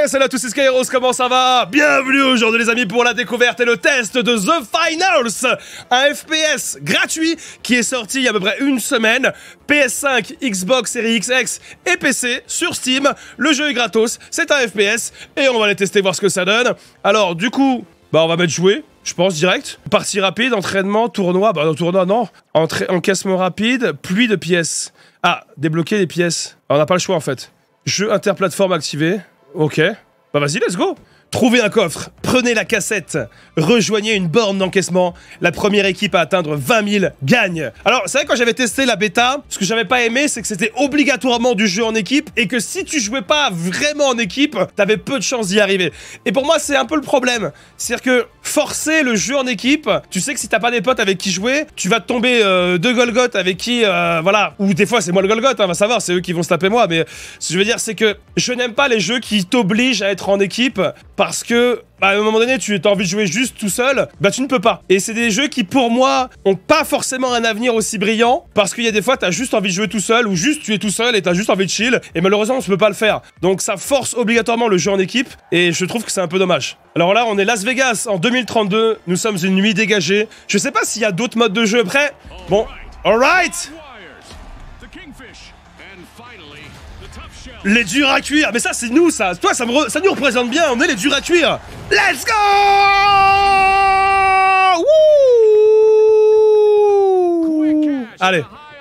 Salut à tous, c'est Skyros, comment ça va? Bienvenue aujourd'hui les amis pour la découverte et le test de The Finals, un FPS gratuit qui est sorti il y a à peu près une semaine, PS5, Xbox Series XX et PC sur Steam. Le jeu est gratos, c'est un FPS et on va aller tester voir ce que ça donne. Alors du coup, on va mettre jouer. Je pense direct. Partie rapide, entraînement, tournoi. Tournoi, non. Encaissement rapide, pluie de pièces. Ah, débloquer les pièces. Alors, on n'a pas le choix, en fait. Jeu interplateforme activé. Ok. Bah, vas-y, let's go. Trouvez un coffre, prenez la cassette, rejoignez une borne d'encaissement. La première équipe à atteindre 20 000 gagne. Alors, c'est vrai, quand j'avais testé la bêta, ce que j'avais pas aimé, c'est que c'était obligatoirement du jeu en équipe et que si tu jouais pas vraiment en équipe, t'avais peu de chances d'y arriver. Et pour moi, c'est un peu le problème. C'est-à-dire que forcer le jeu en équipe, tu sais que si t'as pas des potes avec qui jouer, tu vas te tomber deux Golgoth avec qui, voilà. Ou des fois, c'est moi le Golgoth, hein, va savoir, c'est eux qui vont se taper moi. Mais ce que je veux dire, c'est que je n'aime pas les jeux qui t'obligent à être en équipe. Parce que, à un moment donné, tu as envie de jouer juste tout seul, tu ne peux pas. Et c'est des jeux qui, pour moi, ont pas forcément un avenir aussi brillant, parce qu'il y a des fois, t'as juste envie de jouer tout seul, ou juste tu es tout seul et t'as juste envie de chill, et malheureusement, on ne peut pas le faire. Donc ça force obligatoirement le jeu en équipe, et je trouve que c'est un peu dommage. Alors là, on est Las Vegas en 2032, nous sommes une nuit dégagée. Je sais pas s'il y a d'autres modes de jeu après. Bon, alright. Les durs à cuire, mais ça c'est nous ça. Toi ça nous représente bien, on est les durs à cuire. Let's go. Wouh. Allez.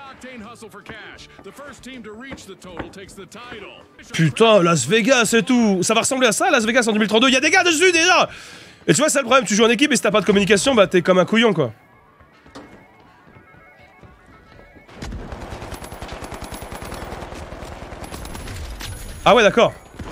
Putain, Las Vegas et tout. Ça va ressembler à ça, Las Vegas en 2032. Il y a des gars dessus déjà. Et tu vois, c'est le problème, tu joues en équipe et si t'as pas de communication, t'es comme un couillon quoi. Ah ouais, d'accord.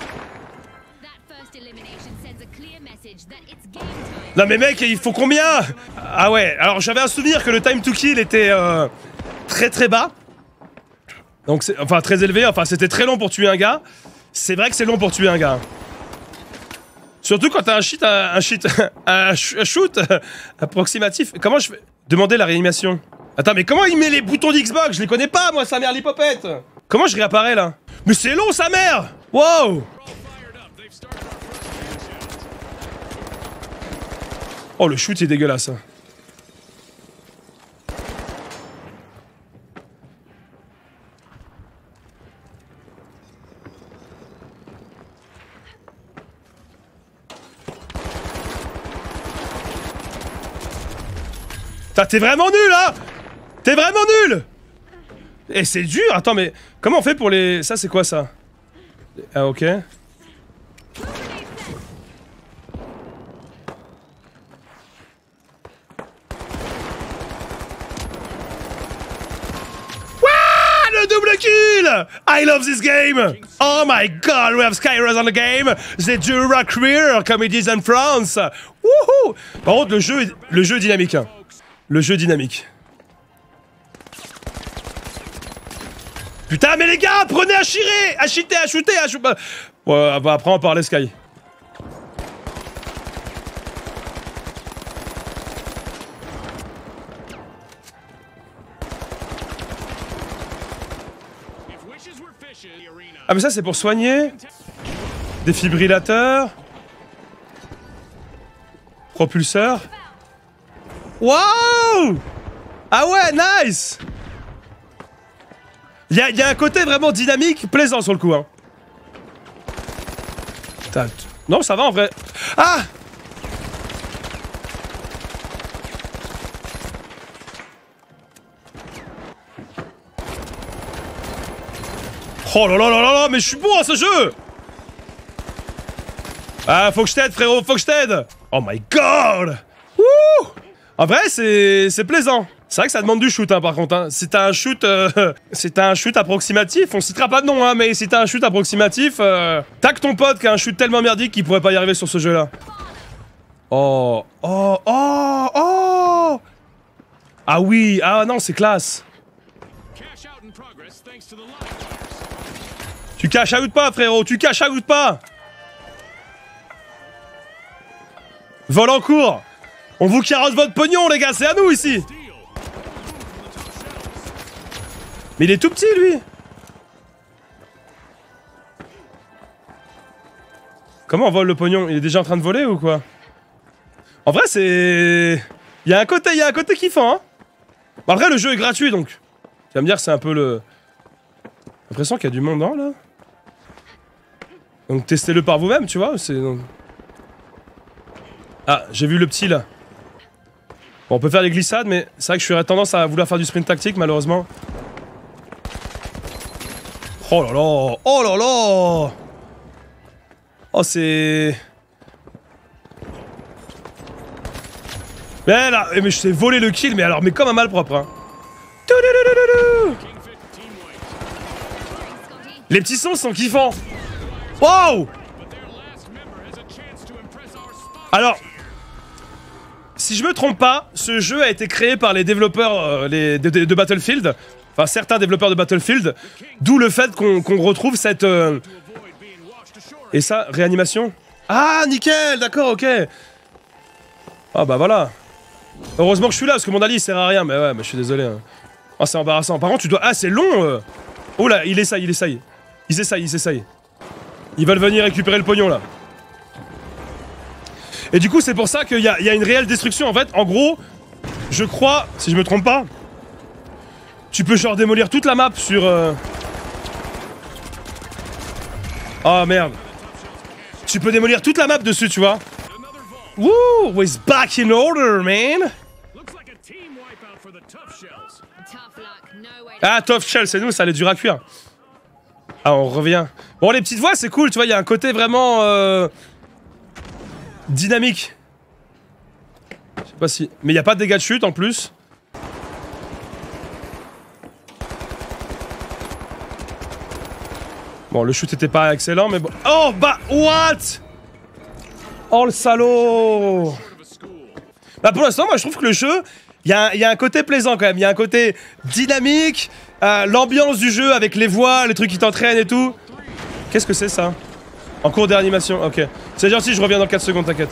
Non mais mec, il faut combien? Ah ouais, alors j'avais un souvenir que le time to kill était très bas. Donc c'est, enfin très élevé, enfin c'était très long pour tuer un gars. C'est vrai que c'est long pour tuer un gars. Surtout quand t'as un shoot approximatif. Comment je fais? Demander la réanimation. Attends, mais comment il met les boutons d'Xbox? Je les connais pas moi, sa mère l'hypopète. Comment je réapparais là? Mais c'est long sa mère! Wow! Oh le shoot c'est dégueulasse. T'es vraiment nul hein! T'es vraiment nul! Et c'est dur! Attends mais comment on fait pour les... Ça c'est quoi ça? Ah ok. Ouah, le double kill! I love this game! Oh my god, we have Skyros on the game! The Dura Career, comme ils disent en France! Wouhou! Par contre, le jeu est dynamique. Hein. Le jeu est dynamique. Putain, mais les gars, prenez à chirer, à cheater, à shooter, à shooter. Ouais, après on va parler Sky. Ah mais ça c'est pour soigner. Défibrillateur. Propulseur. Waouh! Ah ouais, nice! Il y a un côté vraiment dynamique, plaisant sur le coup, hein. Non, ça va en vrai. Ah! Oh là là là là là, mais je suis bon à ce jeu! Ah, faut que je t'aide, frérot, faut que je t'aide! Oh my god! Wouh! En vrai, c'est plaisant. C'est vrai que ça demande du shoot, hein, par contre. Hein. Si t'as un shoot approximatif, on citera pas de nom, hein, mais si t'as un shoot approximatif, tac ton pote qui a un shoot tellement merdique qu'il pourrait pas y arriver sur ce jeu-là. Oh, oh, oh, oh! Ah oui, ah non, c'est classe. Tu cash out pas, frérot, tu cash out pas. Vol en cours. On vous carotte votre pognon, les gars, c'est à nous ici. Mais il est tout petit, lui. Comment on vole le pognon? Il est déjà en train de voler ou quoi? En vrai, c'est... Il y a un côté kiffant, hein. Bon, après, le jeu est gratuit, donc... Tu vas me dire, c'est un peu le... J'ai l'impression qu'il y a du monde, non, là? Donc, testez-le par vous-même, tu vois, c'est... Ah, j'ai vu le petit, là. Bon, on peut faire les glissades, mais c'est vrai que je suis tendance à vouloir faire du sprint tactique, malheureusement. Oh là là! Oh là là! Oh, c'est... Mais là, mais je t'ai volé le kill, mais alors, mais comme un malpropre, hein. Les petits sons sont kiffants. Wow! Alors, si je me trompe pas, ce jeu a été créé par les développeurs de Battlefield. Enfin, certains développeurs de Battlefield. D'où le fait qu'on retrouve cette... Et ça, réanimation? Ah, nickel, d'accord, ok. Ah bah voilà. Heureusement que je suis là, parce que mon ali il sert à rien. Mais ouais, mais je suis désolé. Hein. Oh, c'est embarrassant. Par contre, tu dois... Ah, c'est long Oh là, il essaye. Ils essayent. Ils veulent venir récupérer le pognon, là. Et du coup, c'est pour ça qu'il y a une réelle destruction. En fait, en gros, je crois, si je me trompe pas, tu peux genre démolir toute la map sur... Oh, merde. Tu peux démolir toute la map dessus, tu vois. Woo! We're back in order, man! Ah, Tough Shell, c'est nous, ça allait dur à cuire. Ah, on revient. Bon, les petites voix, c'est cool, tu vois, il y a un côté vraiment... dynamique. Je sais pas si... Mais il n'y a pas de dégâts de chute, en plus. Bon, le shoot était pas excellent, mais bon... Oh, bah, what? Oh, le salaud! Bah, pour l'instant, moi, je trouve que le jeu... Il y a un côté plaisant, quand même. Il y a un côté dynamique. L'ambiance du jeu avec les voix, les trucs qui t'entraînent et tout. Qu'est-ce que c'est, ça? En cours de réanimation, ok. C'est gentil, je reviens dans 4 secondes, t'inquiète.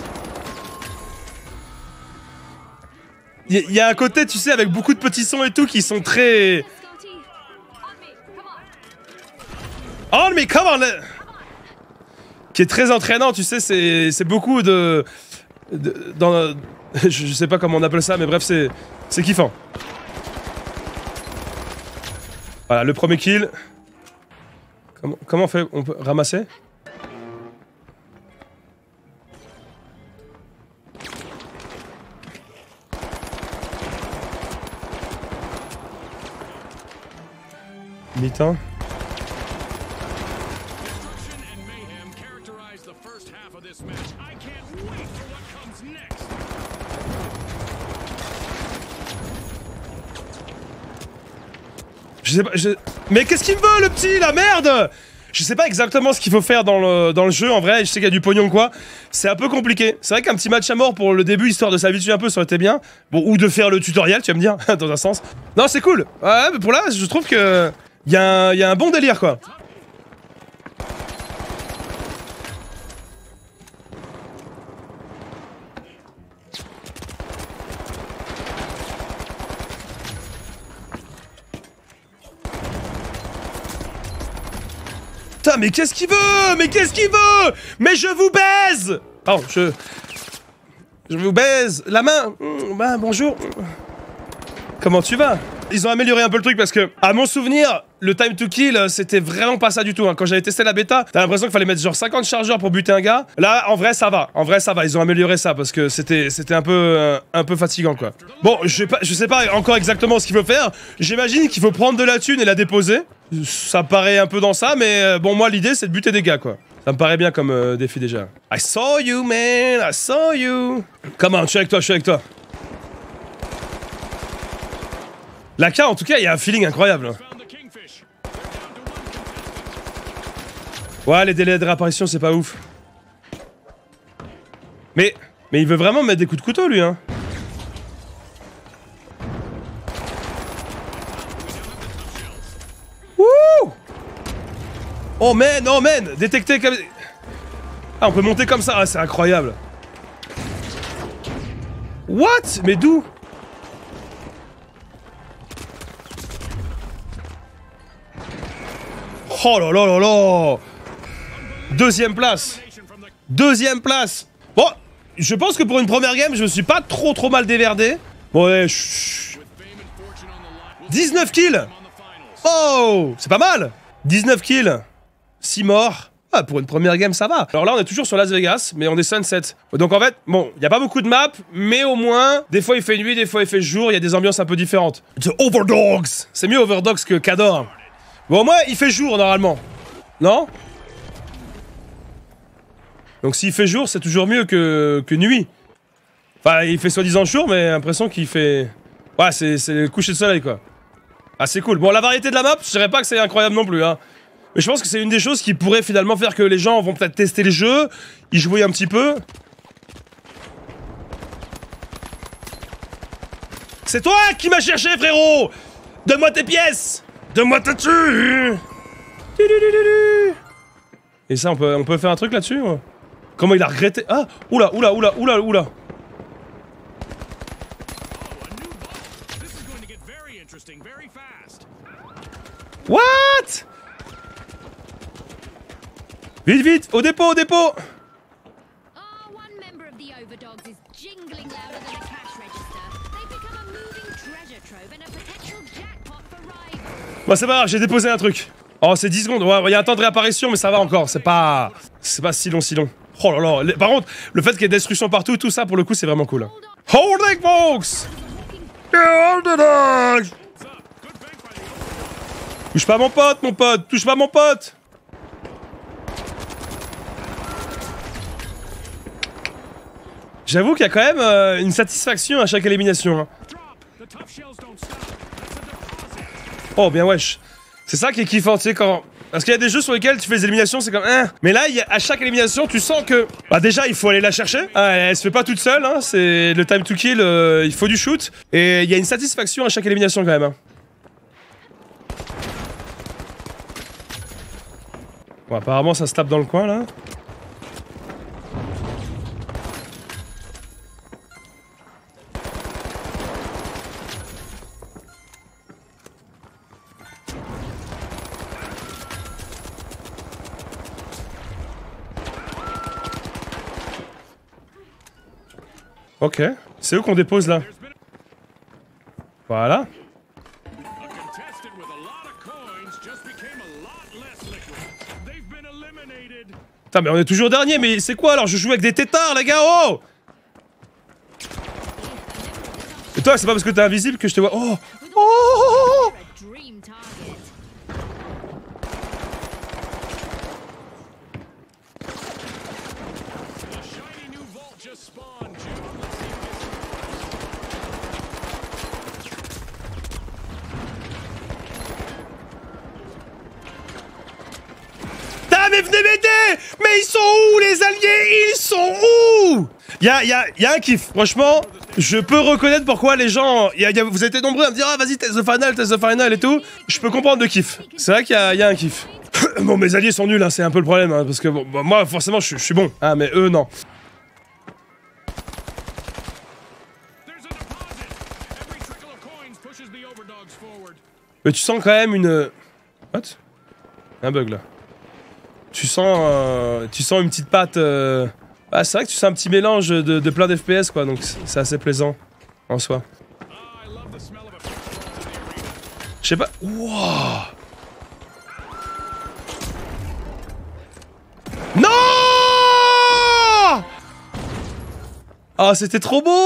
Il y a un côté, tu sais, avec beaucoup de petits sons et tout qui sont très... On me, come on! Qui est très entraînant, tu sais, c'est beaucoup de je sais pas comment on appelle ça, mais bref, c'est kiffant. Voilà, le premier kill. Comment on fait? On peut ramasser? Mi-temps. Je sais pas, mais qu'est-ce qu'il me veut, le petit, la merde! Je sais pas exactement ce qu'il faut faire dans le jeu, en vrai, je sais qu'il y a du pognon quoi. C'est un peu compliqué. C'est vrai qu'un petit match à mort pour le début, histoire de s'habituer un peu, ça aurait été bien. Bon, ou de faire le tutoriel, tu vas me dire, dans un sens. Non, c'est cool. Ouais, mais pour là, je trouve que... Il y a un bon délire, quoi. Putain, mais qu'est-ce qu'il veut? Mais qu'est-ce qu'il veut? Mais je vous baise! Pardon, je vous baise. La main. Bah, bonjour. Comment tu vas? Ils ont amélioré un peu le truc parce que, à mon souvenir, le time to kill, c'était vraiment pas ça du tout. Hein. Quand j'avais testé la bêta, t'as l'impression qu'il fallait mettre genre 50 chargeurs pour buter un gars. Là, en vrai, ça va. En vrai, ça va. Ils ont amélioré ça parce que c'était un peu fatigant, quoi. Bon, je sais pas encore exactement ce qu'il faut faire. J'imagine qu'il faut prendre de la thune et la déposer. Ça paraît un peu dans ça, mais bon, moi, l'idée, c'est de buter des gars, quoi. Ça me paraît bien comme défi déjà. I saw you, man. I saw you. Comment? Je suis avec toi, je suis avec toi. La K, en tout cas, il y a un feeling incroyable. Ouais, les délais de réapparition, c'est pas ouf. Mais il veut vraiment mettre des coups de couteau, lui, hein. Wouh! Oh man, oh man! Détecté comme... Ah, on peut monter comme ça, ah, c'est incroyable. What? Mais d'où? Oh là là là là! Deuxième place! 2e place. Bon, je pense que pour une première game, je me suis pas trop mal déverdé. Bon, ouais, 19 kills. Oh, c'est pas mal. 19 kills. 6 morts. Ah, pour une première game, ça va. Alors là, on est toujours sur Las Vegas, mais on est Sunset. Donc en fait, bon, il n'y a pas beaucoup de maps, mais au moins, des fois il fait nuit, des fois il fait jour, il y a des ambiances un peu différentes. The Overdogs. C'est mieux Overdogs que Cador. Bon, au moins, il fait jour, normalement. Non? Donc s'il fait jour, c'est toujours mieux que nuit. Enfin, il fait soi-disant jour, mais l'impression qu'il fait... Ouais, c'est le coucher de soleil, quoi. Ah, c'est cool. Bon, la variété de la map, je dirais pas que c'est incroyable non plus, hein. Mais je pense que c'est une des choses qui pourrait finalement faire que les gens vont peut-être tester le jeu, y jouer un petit peu. C'est toi qui m'as cherché, frérot! Donne-moi tes pièces! Donne-moi ta thune! Et ça, on peut faire un truc là-dessus? Comment il a regretté? Ah! Oula! What? Vite, au dépôt! Bon, c'est pas grave, j'ai déposé un truc. Oh, c'est 10 secondes. Ouais, il y a un temps de réapparition, mais ça va encore. C'est pas si long. Oh là là. Par contre, le fait qu'il y ait destruction partout, tout ça, pour le coup, c'est vraiment cool. Holding, folks! Touche pas mon pote, touche pas mon pote! J'avoue qu'il y a quand même une satisfaction à chaque élimination. Hein. Oh, bien wesh. C'est ça qui est kiffant, tu sais, quand... Parce qu'il y a des jeux sur lesquels tu fais des éliminations, c'est comme... Mais là, à chaque élimination, tu sens que... Bah déjà, il faut aller la chercher. Ah, elle se fait pas toute seule, hein. C'est le time to kill, il faut du shoot. Et il y a une satisfaction à chaque élimination, quand même. Hein. Bon, apparemment, ça se tape dans le coin, là. Ok, c'est où qu'on dépose là? Voilà. Putain, mais on est toujours dernier, mais c'est quoi alors? Je joue avec des têtards, les gars, oh! Et toi, c'est pas parce que t'es invisible que je te vois. Oh! Oh! Mais venez m'aider! Mais ils sont où les alliés? Ils sont où? Y a un kiff. Franchement, je peux reconnaître pourquoi les gens... vous êtes nombreux à me dire ah vas-y test the final et tout. Je peux comprendre le kiff. C'est vrai qu'il y a un kiff. Bon, mes alliés sont nuls, hein, c'est un peu le problème, hein, parce que bon, bah, moi forcément je suis bon, hein, mais eux non. Mais tu sens quand même une... What? Un bug là. Tu sens une petite patte... Ah, c'est vrai que tu sens un petit mélange de plein d'FPS, quoi, donc c'est assez plaisant, en soi. Je sais pas... Wouah! Non! Ah, c'était trop beau!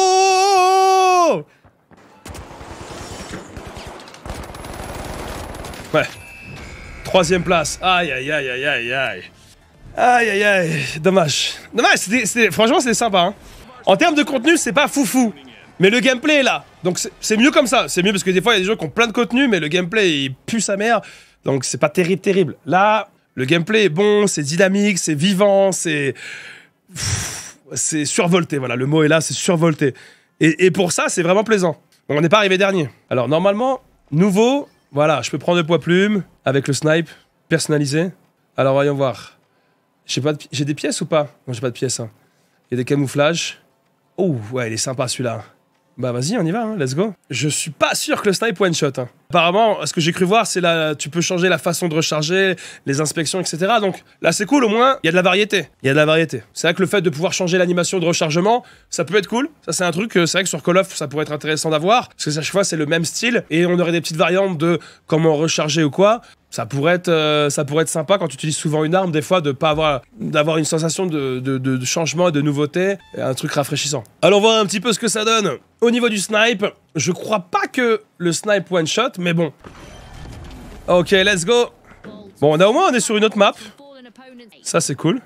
Ouais. 3e place. Aïe, aïe, aïe, aïe, aïe, aïe. Aïe, aïe, aïe. Dommage. Dommage, franchement, c'était sympa. Hein. En termes de contenu, c'est pas foufou. Mais le gameplay est là. Donc c'est mieux comme ça. C'est mieux parce que des fois, il y a des jeux qui ont plein de contenu, mais le gameplay, il pue sa mère. Donc c'est pas terrible. Là, le gameplay est bon, c'est dynamique, c'est vivant, c'est survolté. Voilà, le mot est là, c'est survolté. Et pour ça, c'est vraiment plaisant. On n'est pas arrivé dernier. Alors normalement, nouveau... Voilà, je peux prendre le poids plume avec le snipe personnalisé. Alors voyons voir. J'ai des pièces ou pas? Non, j'ai pas de pièces. Hein. Il y a des camouflages. Oh, ouais, il est sympa celui-là. Bah vas-y, on y va, hein, let's go. Je suis pas sûr que le snipe one shot. Hein. Apparemment, ce que j'ai cru voir, c'est là, tu peux changer la façon de recharger, les inspections, etc. Donc là, c'est cool, au moins, il y a de la variété. Il y a de la variété. C'est vrai que le fait de pouvoir changer l'animation de rechargement, ça peut être cool. Ça, c'est un truc, c'est vrai que sur Call of, ça pourrait être intéressant d'avoir. Parce que à chaque fois, c'est le même style. Et on aurait des petites variantes de comment recharger ou quoi. Ça pourrait être sympa quand tu utilises souvent une arme, des fois, d'avoir une sensation de changement et de nouveauté, et un truc rafraîchissant. Allons voir un petit peu ce que ça donne. Au niveau du snipe, je crois pas que le snipe one shot, mais bon. Ok, let's go. Bon, on est sur une autre map. Ça, c'est cool.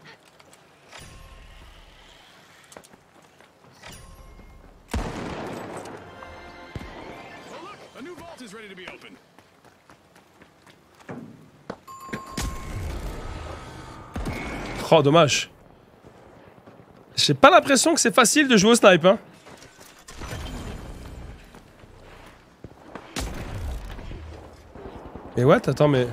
Oh, dommage. J'ai pas l'impression que c'est facile de jouer au snipe, hein. Mais what? Attends, mais...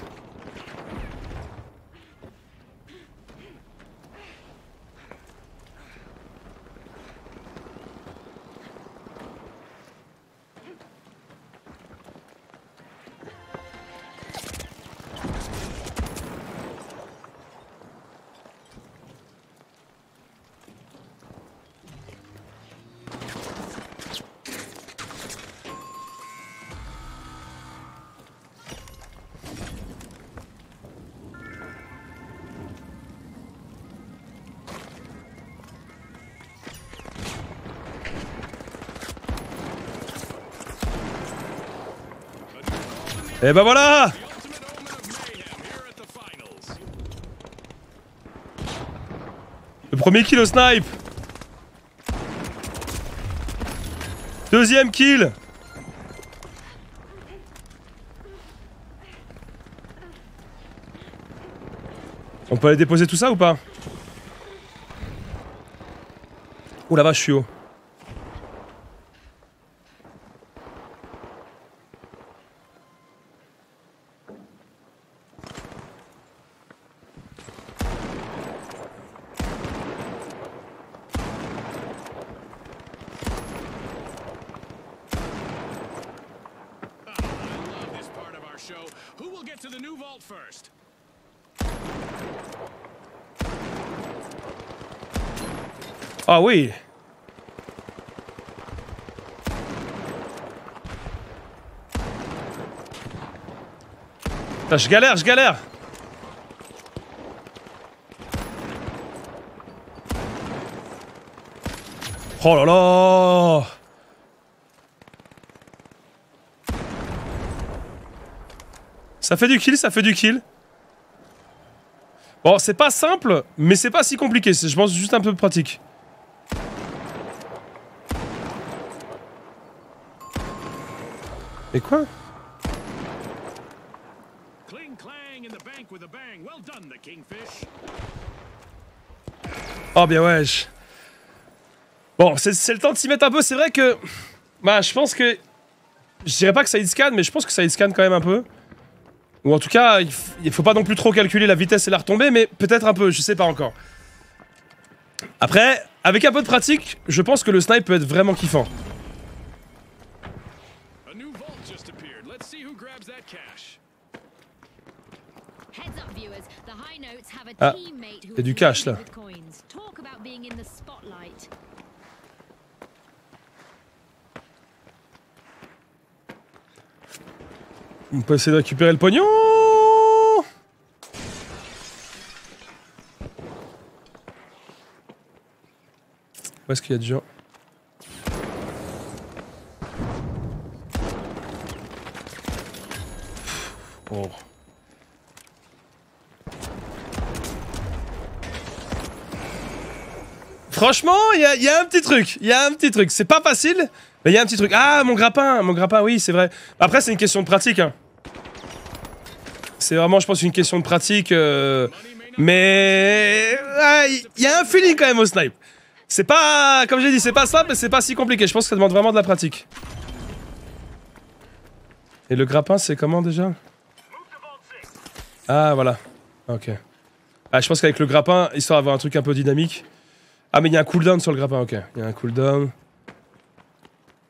Et ben voilà! Le premier kill au snipe! Deuxième kill! On peut aller déposer tout ça ou pas? Oh la vache, je suis haut. Ah oui! Putain, je galère, je galère! Oh là là! Ça fait du kill, ça fait du kill. Bon, c'est pas simple, mais c'est pas si compliqué. Je pense juste un peu de pratique. Et quoi? Oh bien wesh. Bon, c'est le temps de s'y mettre un peu. C'est vrai que... Bah, je pense que... Je dirais pas que ça hit scan, mais je pense que ça hit scan quand même un peu. Ou en tout cas, il faut pas non plus trop calculer la vitesse et la retombée, mais peut-être un peu, je sais pas encore. Après, avec un peu de pratique, je pense que le snipe peut être vraiment kiffant. Ah, il y a du cash là. On peut essayer de récupérer le pognon. Où est-ce qu'il y a du gens? Oh. Franchement, il y a un petit truc. Il y a un petit truc. C'est pas facile, mais il y a un petit truc. Ah, mon grappin, oui, c'est vrai. Après, c'est une question de pratique. Hein. C'est vraiment, je pense, une question de pratique. Mais il y a un feeling quand même au snipe. C'est pas, comme j'ai dit, c'est pas simple, mais c'est pas si compliqué. Je pense que ça demande vraiment de la pratique. Et le grappin, c'est comment déjà? Ah, voilà. Ok. Ah, je pense qu'avec le grappin, histoire d'avoir un truc un peu dynamique. Ah, mais il y a un cooldown sur le grappin, ok. Il y a un cooldown.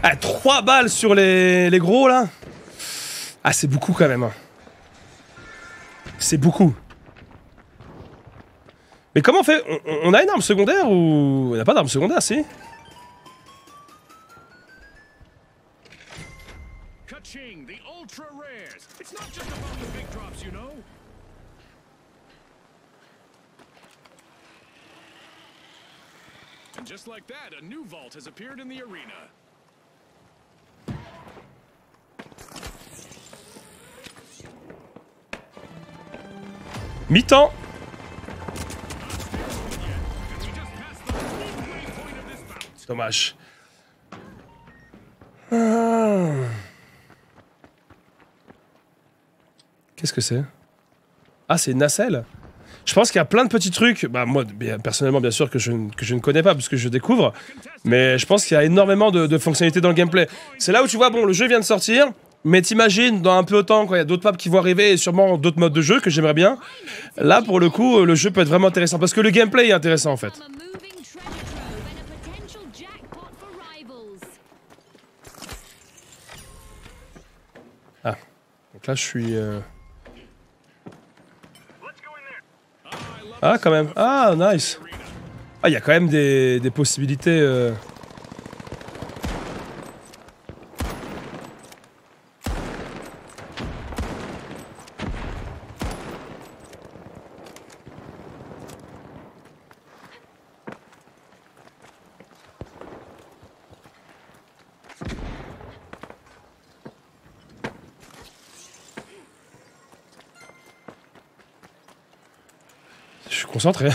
Ah, 3 balles sur les gros, là. Ah, c'est beaucoup, quand même. C'est beaucoup. Mais comment on fait? On a une arme secondaire ou... On n'a pas d'arme secondaire, si? Ka-ching, the ultra rares. It's not just about the big drops, you know. And just like that, a new vault has appeared in the arena. Mi-temps. Dommage. Qu'est-ce que c'est? Ah, c'est une nacelle. Je pense qu'il y a plein de petits trucs. Bah, moi, personnellement, bien sûr, que je ne connais pas, parce que je découvre. Mais je pense qu'il y a énormément de fonctionnalités dans le gameplay. C'est là où tu vois, bon, le jeu vient de sortir. Mais t'imagines, dans un peu de temps, quand il y a d'autres maps qui vont arriver, et sûrement d'autres modes de jeu que j'aimerais bien, là, pour le coup, le jeu peut être vraiment intéressant. Parce que le gameplay est intéressant, en fait. Ah. Donc là, je suis... Ah, quand même. Ah, nice. Ah, il y a quand même des possibilités... Je suis concentré.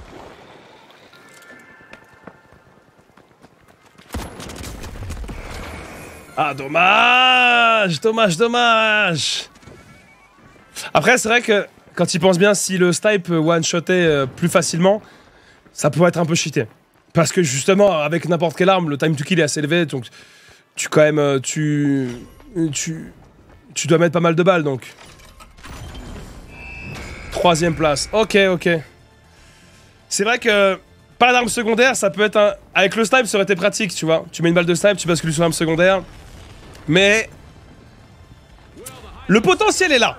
Ah, dommage! Dommage, dommage! Après, c'est vrai que, quand tu penses bien, si le snipe one-shotait plus facilement, ça pourrait être un peu cheaté. Parce que, justement, avec n'importe quelle arme, le time to kill est assez élevé, donc tu quand même... tu dois mettre pas mal de balles, donc... 3ème place. Ok, ok. C'est vrai que pas d'arme secondaire, ça peut être un... Avec le snipe, ça aurait été pratique, tu vois. Tu mets une balle de snipe, tu bascules sur l'arme secondaire. Mais... Le potentiel est là.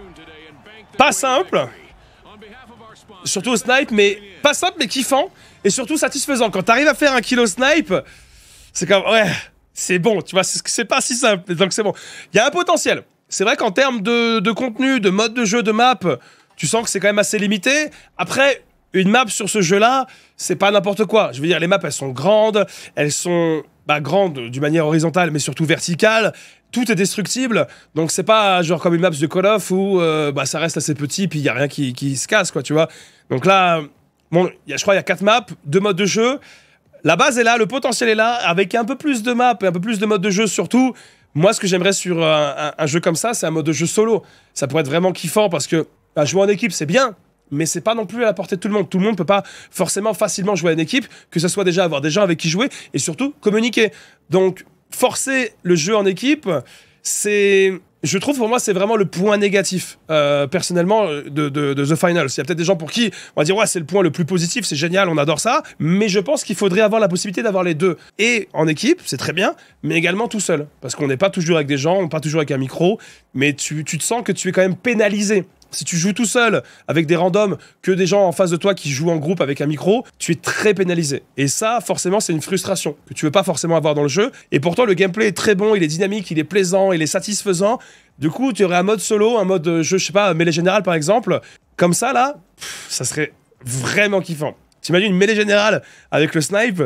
Pas simple. Surtout au snipe, mais... Pas simple, mais kiffant. Et surtout satisfaisant. Quand t'arrives à faire un kill au snipe, c'est comme... Ouais, c'est bon, tu vois. C'est pas si simple, donc c'est bon. Il y a un potentiel. C'est vrai qu'en termes de contenu, de mode de jeu, de map... Tu sens que c'est quand même assez limité. Après, une map sur ce jeu-là, c'est pas n'importe quoi. Je veux dire, les maps, elles sont grandes. Elles sont grandes d'une manière horizontale, mais surtout verticale. Tout est destructible. Donc, c'est pas genre comme une map de Call of où ça reste assez petit, puis il y a rien qui se casse, quoi, tu vois. Donc là, bon, je crois qu'il y a 4 maps, 2 modes de jeu. La base est là, le potentiel est là. Avec un peu plus de maps et un peu plus de modes de jeu, surtout. Moi, ce que j'aimerais sur un jeu comme ça, c'est un mode de jeu solo. Ça pourrait être vraiment kiffant parce que jouer en équipe, c'est bien, mais c'est pas non plus à la portée de tout le monde. Tout le monde peut pas forcément facilement jouer en équipe, que ce soit déjà avoir des gens avec qui jouer, et surtout communiquer. Donc, forcer le jeu en équipe, c'est... Je trouve, pour moi, c'est vraiment le point négatif, personnellement, de The Finals. Il y a peut-être des gens pour qui on va dire, ouais, c'est le point le plus positif, c'est génial, on adore ça, mais je pense qu'il faudrait avoir la possibilité d'avoir les deux. Et en équipe, c'est très bien, mais également tout seul. Parce qu'on n'est pas toujours avec des gens, on n'est pas toujours avec un micro, mais tu te sens que tu es quand même pénalisé. Si tu joues tout seul, avec des randoms, que des gens en face de toi qui jouent en groupe avec un micro, tu es très pénalisé. Et ça, forcément, c'est une frustration que tu veux pas forcément avoir dans le jeu. Et pourtant, le gameplay est très bon, il est dynamique, il est plaisant, il est satisfaisant. Du coup, tu aurais un mode solo, un mode jeu, je sais pas, mêlée générale par exemple. Comme ça, là, ça serait vraiment kiffant. T'imagines une mêlée générale avec le snipe,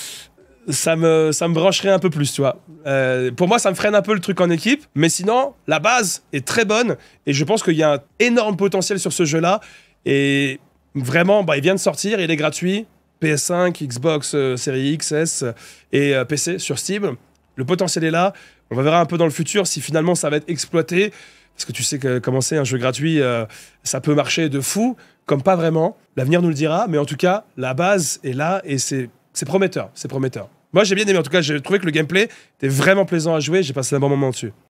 ça me brancherait un peu plus, tu vois. Pour moi, ça me freine un peu le truc en équipe, mais sinon, la base est très bonne, et je pense qu'il y a un énorme potentiel sur ce jeu-là, et vraiment, il vient de sortir, il est gratuit, PS5, Xbox Series X, S, et PC sur Steam. Le potentiel est là, on verra un peu dans le futur si finalement ça va être exploité, parce que tu sais que comment c'est un jeu gratuit, ça peut marcher de fou, comme pas vraiment, l'avenir nous le dira, mais en tout cas, la base est là, et c'est prometteur, c'est prometteur. Moi, j'ai bien aimé, en tout cas, j'ai trouvé que le gameplay était vraiment plaisant à jouer, j'ai passé un bon moment dessus.